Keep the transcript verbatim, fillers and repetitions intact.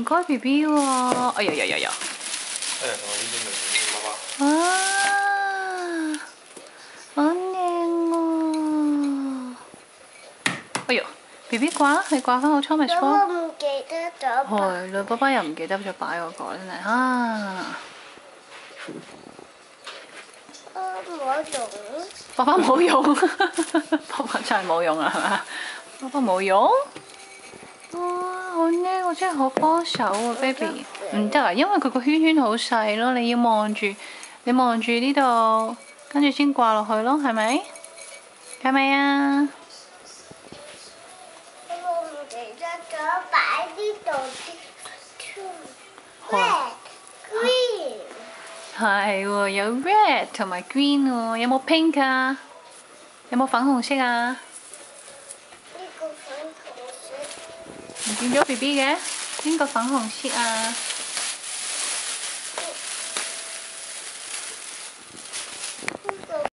該 B B 喎，哎呀呀呀呀！ 誒，我呢啲咪爸爸。 啊，好靚喎！哎呦 ，B B 掛，你掛翻好 Thomas 波。 我唔記得咗。 係啦，爸爸又唔記得咗擺嗰個真係啊！ 我冇用。 爸爸冇用，爸爸真係冇用啊，係咪？爸爸冇用。哇，好叻喎！真係好幫手喎 ，baby。唔得啊，因為佢個圈圈好細咯，你要望住，你望住呢度，跟住先掛落去咯，係咪？係咪啊？ 我唔記得咗擺呢度啲 red green。 係喎，有 red 同埋 green 喎，有冇 pink 啊？有冇粉紅色啊？ 呢個粉紅色。 唔見咗 B B 嘅，邊個粉紅色啊？